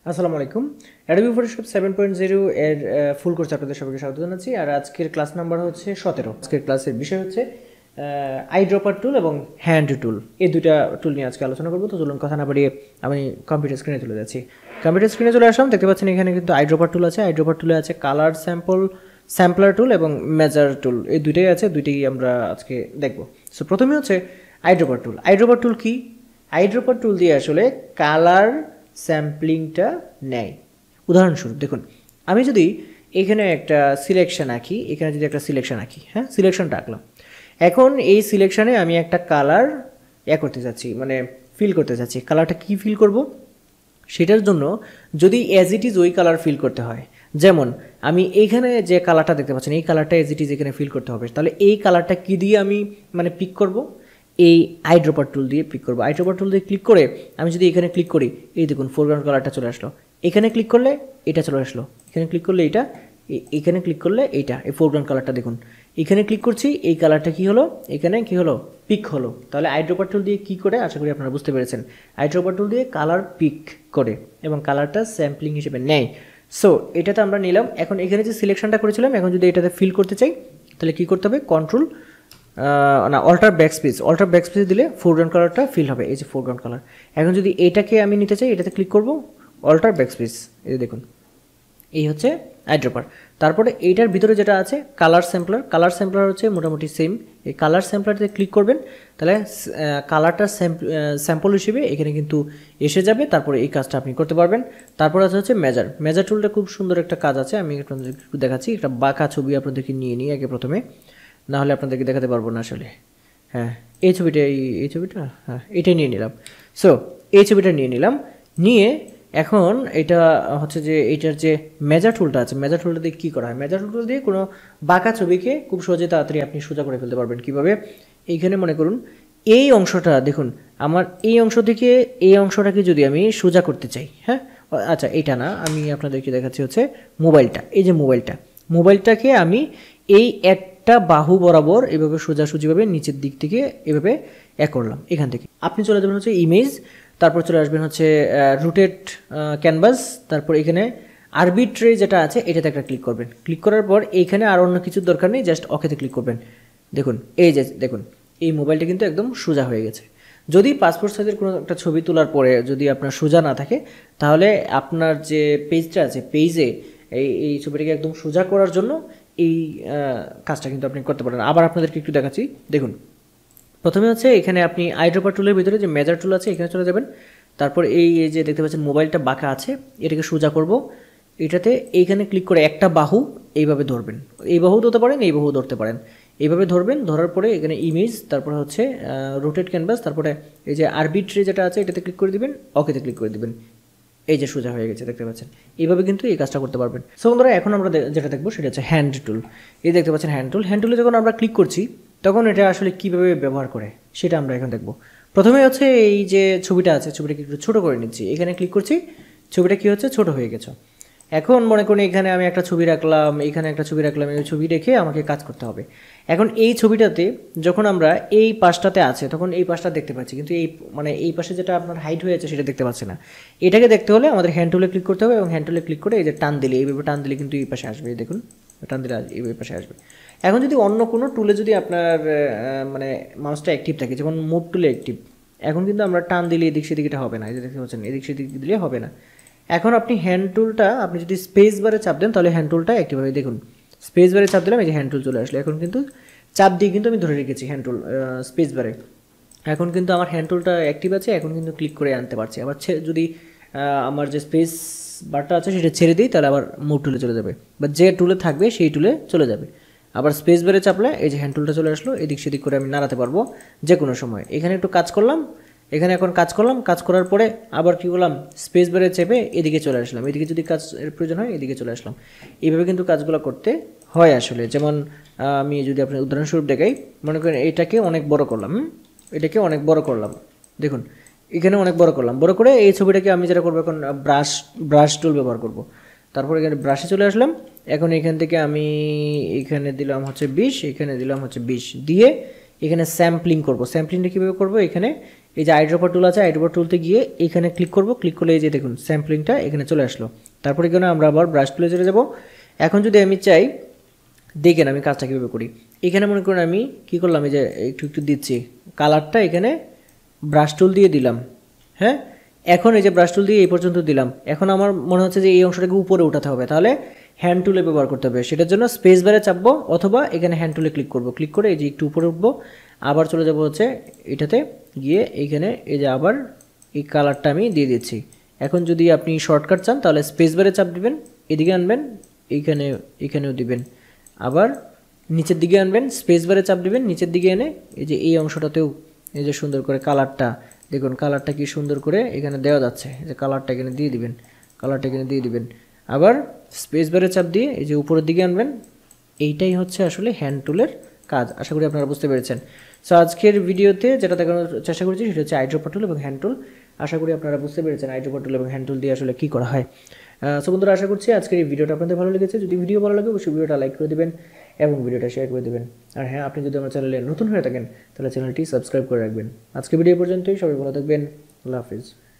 আসসালামু আলাইকুম। Adobe Photoshop 7.0 এর ফুল কোর্স আপনাদের সবাইকে স্বাগত জানাচ্ছি। আর আজকের ক্লাস নাম্বার হচ্ছে 17। আজকের ক্লাসের বিষয় হচ্ছে আইড্রপার টুল এবং হ্যান্ড টুল। এই দুইটা টুল নিয়ে আজকে আলোচনা করব। তো চলুন কথা না বাড়িয়ে আমি কম্পিউটার স্ক্রিনে চলে যাচ্ছি। কম্পিউটার স্ক্রিনে চলে আসলাম, দেখতে পাচ্ছেন এখানে কিন্তু আইড্রপার টুল আছে। আইড্রপার টুলে আছে কালার স্যাম্পলার টুল এবং মেজার টুল, এই দুইটাই আছে। দুইটাই আমরা আজকে দেখব। সো প্রথমে হচ্ছে আইড্রপার টুল। আইড্রপার টুল কি? আইড্রপার টুল দিয়ে আসলে কালার স্যাম্পলিংটা নেয়। উদাহরণস্বরূপ দেখুন, আমি যদি এখানে একটা সিলেকশন আঁকি, এখানে যদি একটা সিলেকশন আঁকি, হ্যাঁ, সিলেকশনটা আঁকলাম। এখন এই সিলেকশনে আমি একটা কালার করতে চাচ্ছি, মানে ফিল করতে চাচ্ছি। কালারটা কি ফিল করব? সেটার জন্য যদি অ্যাজ ইট ইজ ওই কালার ফিল করতে হয়, যেমন আমি এইখানে যে কালারটা দেখতে পাচ্ছেন, এই কালারটা অ্যাজ ইট ইজ এখানে ফিল করতে হবে, তাহলে এই কালারটা কি দিয়ে আমি মানে পিক করব? এই আইড্রপার টুল দিয়ে পিক করবো। আইড্রপার টুল দিয়ে ক্লিক করে আমি যদি এখানে ক্লিক করি, এই দেখুন ফোরগ্রাউন্ড কালারটা চলে আসলো। এখানে ক্লিক করলে এটা চলে আসলো, এখানে ক্লিক করলে এটা, এখানে ক্লিক করলে এইটা, এই ফোরগ্রাউন্ড কালারটা দেখুন। এখানে ক্লিক করছি, এই কালারটা কি হলো, এখানে কি হলো, পিক হলো। তাহলে আইড্রপার টুল দিয়ে কি করে, আশা করি আপনারা বুঝতে পেরেছেন। আইড্রপার টুল দিয়ে কালার পিক করে এবং কালারটা স্যাম্পলিং হিসেবে নেয়। সো এটাতে আমরা নিলাম। এখন এখানে যে সিলেকশনটা করেছিলাম, এখন যদি এটাতে ফিল করতে চাই, তাহলে কি করতে হবে? কন্ট্রোল অল্টার ব্যাকস্পেস দিলে ফোরগ্রাউন্ড কালারটা ফিল হবে, এই যে ফোরগ্রাউন্ড কালার। এখন যদি এটাকে আমি নিতে চাই, এটাতে ক্লিক করব, অল্টার ব্যাকস্পেস, এই দেখুন, এই হচ্ছে আইড্রপার। তারপরে এইটার ভিতরে যেটা আছে কালার স্যাম্পলার হচ্ছে মোটামুটি সেম। এই কালার স্যাম্পলারতে ক্লিক করবেন, তাহলে কালারটা স্যাম্পল হিসেবে এখানে কিন্তু এসে যাবে। তারপরে এই কাজটা আপনি করতে পারবেন। তারপর আছে হচ্ছে মেজার টুলটা খুব সুন্দর একটা কাজ আছে, আমি আপনাদের একটু দেখাচ্ছি। একটা বাঁকা ছবি আপনাদেরকে নিয়ে নিই আগে প্রথমে, না হলে আপনাদেরকে দেখাতে পারবো না আসলে। হ্যাঁ, এই ছবিটা হ্যাঁ, এটাই নিয়ে নিলাম। সো এই ছবিটা নিয়ে এখন এটা হচ্ছে যে এইটার যে মেজার টুলটা আছে, মেজার টুলটা দিয়ে কী করা হয়? মেজার টুলটা দিয়ে কোনো বাঁকা ছবিকে খুব সহজে তাড়াতাড়ি আপনি সোজা করে ফেলতে পারবেন। কীভাবে? এইখানে মনে করুন এই অংশটা দেখুন, আমার এই অংশ থেকে এই অংশটাকে যদি আমি সোজা করতে চাই, হ্যাঁ, আচ্ছা এটা না, আমি আপনাদেরকে দেখাচ্ছি হচ্ছে মোবাইলটা। এই যে মোবাইলটাকে আমি এই একটা বাহু বরাবর এভাবে সোজাসুজিভাবে নিচের দিক থেকে এভাবে করলাম। এখান থেকে আপনি চলে যাবেন হচ্ছে ইমেজ, তারপর চলে আসবেন হচ্ছে রোটেট ক্যানভাস, তারপর এখানে আরবিট্রি যেটা আছে এটাতে একটা ক্লিক করবেন। ক্লিক করার পর এইখানে আর অন্য কিছুর দরকার নেই, জাস্ট ওকেতে ক্লিক করবেন। দেখুন এই যে দেখুন এই মোবাইলটা কিন্তু একদম সোজা হয়ে গেছে। যদি পাসপোর্ট সাইজের কোনো একটা ছবি তোলার পরে যদি আপনার সোজা না থাকে, তাহলে আপনার যে পেজটা আছে, পেজে এই ছবিটাকে একদম সোজা করার জন্য এই কাজটা কিন্তু আপনি করতে পারেন। আবার আপনাদেরকে একটু দেখাচ্ছি, দেখুন। প্রথমে হচ্ছে এখানে আপনি আইড্রপার টুলের ভিতরে যে মেজার টুল আছে এখানে চলে যাবেন। তারপর এই যে দেখতে পাচ্ছেন মোবাইলটা বাঁকা আছে, এটাকে সোজা করব। এটাতে এইখানে ক্লিক করে একটা বাহু এইভাবে ধরবেন, এই বাহু ধরতে পারেন, এই বাহু ধরতে পারেন, এইভাবে ধরবেন। ধরার পরে এখানে ইমেজ, তারপরে হচ্ছে রোটেট ক্যানভাস, তারপরে এই যে আরবিট্রি যেটা আছে এটাতে ক্লিক করে দিবেন, ওকেতে ক্লিক করে দিবেন। এই যে সোজা হয়ে গেছে, দেখতে পাচ্ছেন। এইভাবে কিন্তু এই কাজটা করতে পারবেন। সো বন্ধুরা, এখন আমরা যেটা দেখবো সেটা হচ্ছে হ্যান্ড টুল। এই দেখতে পাচ্ছেন হ্যান্ড টুলে যখন আমরা ক্লিক করছি, তখন এটা আসলে কীভাবে ব্যবহার করে সেটা আমরা এখন দেখব। প্রথমে হচ্ছে এই যে ছবিটা আছে, ছবিটাকে একটু ছোটো করে নিচ্ছি। এখানে ক্লিক করছি, ছবিটা কী হচ্ছে, ছোটো হয়ে গেছে। এখন মনে করুন এখানে আমি একটা ছবি রাখলাম, এখানে একটা ছবি রাখলাম, এই ছবি রেখে আমাকে কাজ করতে হবে। এখন এই ছবিটাতে যখন আমরা এই পাশটাতে আছে, তখন এই পাশটা দেখতে পাচ্ছি, কিন্তু এই পাশে যেটা আপনার হাইট হয়েছে সেটা দেখতে পাচ্ছি না। এটাকে দেখতে হলে আমাদের হ্যান্ড টুলে ক্লিক করতে হবে এবং হ্যান্ড টুলে ক্লিক করে এই যে টান দিলে, এইভাবে টান দিলে কিন্তু এই পাশে আসবে। দেখুন টান দিলে এই পাশে আসবে। এখন যদি অন্য কোনো টুলে যদি আপনার মানে মাউসটা অ্যাক্টিভ থাকে, যেমন মুভ টুলে অ্যাক্টিভ, এখন কিন্তু আমরা টান দিলে এদিক সেদিক এটা হবে না। এই যে দেখতে পাচ্ছেন এদিক সেদিক দিলে হবে না। এখন আপনি হ্যান্ড টুলটা আপনি যদি স্পেস বারে চাপ দেন, তাহলে হ্যান্ড টুলটা অ্যাক্টিভ হবে। দেখুন স্পেস বারে চাপ দিলাম, এই যে হ্যান্ড টুল চলে আসলো। এখন কিন্তু চাপ দিয়ে কিন্তু আমি ধরে রেখেছি হ্যান্ড টুল স্পেস বারে। এখন কিন্তু আমার হ্যান্ড টুলটা অ্যাক্টিভ আছে, এখন কিন্তু ক্লিক করে আনতে পারছি। আবার যদি আমার যে স্পেস বারটা আছে সেটা ছেড়ে দিই, তাহলে আবার মুভ টুলে চলে যাবে, বা যে টুলে থাকবে সেই টুলে চলে যাবে। আবার স্পেস বারে চাপলে এই যে হ্যান্ড টুলটা চলে আসলো, এদিক সেদিক করে আমি নাড়াতে পারবো যে কোনো সময়। এখানে একটু কাজ করলাম, এখানে এখন কাজ করলাম, কাজ করার পরে আবার কী করলাম, স্পেস বারে চেপে এদিকে চলে আসলাম। এদিকে যদি কাজের প্রয়োজন হয় এদিকে চলে আসলাম। এইভাবে কিন্তু কাজগুলো করতে হয় আসলে। যেমন আমি যদি আপনার উদাহরণস্বরূপ দেখাই, মনে করেন এটাকে অনেক বড় করলাম, এটাকে অনেক বড় করলাম, দেখুন এখানে অনেক বড় করলাম। বড় করে এই ছবিটাকে আমি যেটা করবো, এখন ব্রাশ টুল ব্যবহার করব। তারপর এখানে ব্রাশে চলে আসলাম। এখন এখান থেকে আমি এখানে দিলাম হচ্ছে 20, এখানে দিলাম হচ্ছে 20 দিয়ে এখানে স্যাম্পলিং করব। স্যাম্পলিংটা কীভাবে করবো, এখানে এই যে আইড্রপার টুল আছে, আইড্রপার টুলতে গিয়ে এখানে ক্লিক করব, ক্লিক করলে এই যে দেখুন স্যাম্পলিংটা এখানে চলে আসলো। তারপরে এখানে আমরা আবার ব্রাশ টুলে চলে যাব। এখন যদি আমি চাই, দেখেন আমি কাজটা কীভাবে করি। এখানে মনে করুন আমি কী করলাম, এই যে একটু একটু দিচ্ছি কালারটা, এখানে ব্রাশ টুল দিয়ে দিলাম। হ্যাঁ, এখন এই যে ব্রাশ টুল দিয়ে এই পর্যন্ত দিলাম। এখন আমার মনে হচ্ছে যে এই অংশটাকে উপরে উঠাতে হবে, তাহলে হ্যান্ড টুলে ব্যবহার করতে হবে। সেটার জন্য স্পেস বারে চাপবো অথবা এখানে হ্যান্ড টুলে ক্লিক করব, ক্লিক করে এই যে একটু উপরে উঠবো, আবার চলে যাব হচ্ছে এটাতে গিয়ে এইখানে এই যে আবার এই কালারটা আমি দিয়ে দিচ্ছি। এখন যদি আপনি শর্টকাট চান তাহলে স্পেস বারে চাপ দিবেন, এদিকে আনবেন, এখানেও দিবেন, আবার নিচের দিকে আনবেন, স্পেস বারে চাপ দিবেন, নিচের দিকে এনে এই যে এই অংশটাতেও এই যে সুন্দর করে কালারটা দেখুন, কালারটা কি সুন্দর করে এখানে দেওয়া যাচ্ছে। এই যে কালারটা এখানে দিয়ে দিবেন, কালারটা এখানে দিয়ে দিবেন, আবার স্পেস বারে চাপ দিয়ে এই যে উপরের দিকে আনবেন। এইটাই হচ্ছে আসলে হ্যান্ড টুলের কাজ। আশা করি আপনারা বুঝতে পেরেছেন। সো আজকের ভিডিওতে যেটা দেখানোর চেষ্টা করেছি সেটা হচ্ছে আইড্রপার টুল এবং হ্যান্ড টুল। আশা করি আপনারা বুঝতে পেরেছেন আইড্রপার টুল এবং হ্যান্ড টুল দিয়ে আসলে কী করা হয়। সো বন্ধুরা, আশা করছি আজকের এই ভিডিওটা আপনাদের ভালো লেগেছে। যদি ভিডিও ভালো লাগে অবশ্যই ভিডিওটা লাইক করে দেবেন এবং ভিডিওটা শেয়ার করে দেবেন। আর হ্যাঁ, আপনি যদি আমার চ্যানেলে নতুন হয়ে থাকেন তাহলে চ্যানেলটি সাবস্ক্রাইব করে রাখবেন। আজকে ভিডিও পর্যন্তই, সবাই ভালো থাকবেন। আল্লাহ হাফিজ।